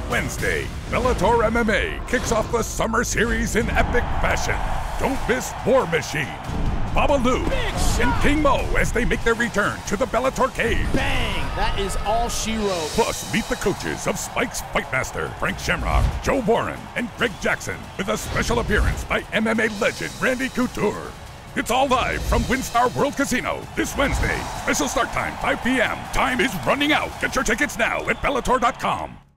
Wednesday, Bellator MMA kicks off the summer series in epic fashion. Don't miss War Machine, Babalu, and King Mo as they make their return to the Bellator cave. Bang! That is all she wrote. Plus, meet the coaches of Spike's Fightmaster, Frank Shamrock, Joe Warren, and Greg Jackson, with a special appearance by MMA legend Randy Couture. It's all live from Winstar World Casino this Wednesday. Special start time, 5 p.m. Time is running out. Get your tickets now at Bellator.com.